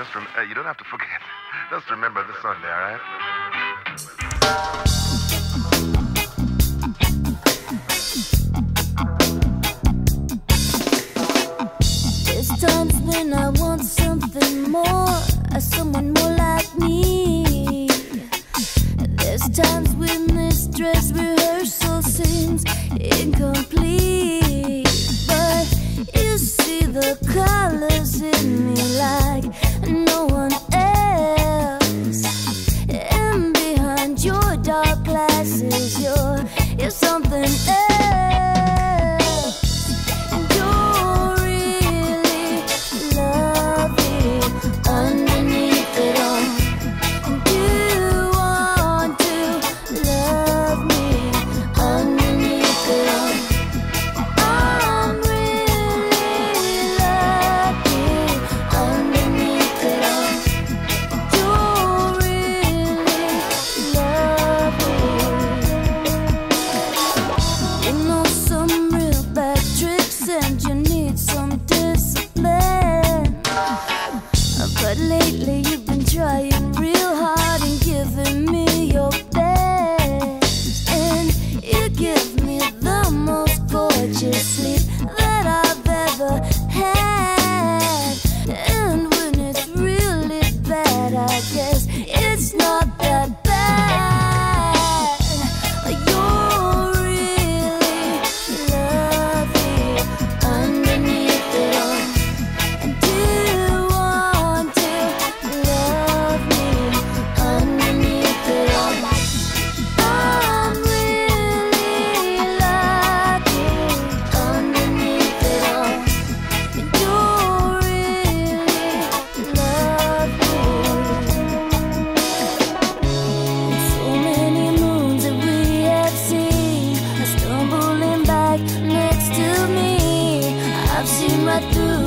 You don't have to forget. Just remember the Sunday, all right? There's times when I want something more, someone more like me. There's times when this dress rehearsal seems incomplete, but you see the colors in me like no one else. And behind your dark glasses, you're something else. And you're really lovely underneath it all. And you want to love me underneath it all. I'm really lucky underneath it all. You're really lovely. You know some real bad tricks and you need some discipline. But lately you've been trying real hard and giving me your best. And you give me the most gorgeous sleep that I've ever had. And when it's really bad, I guess it's not that bad. You're really lovely underneath it all. And you want to love me underneath it all. I'm really lucky underneath it all. And you're really lovely. So many moons that we have seen are stumbling back next to me. I've seen right through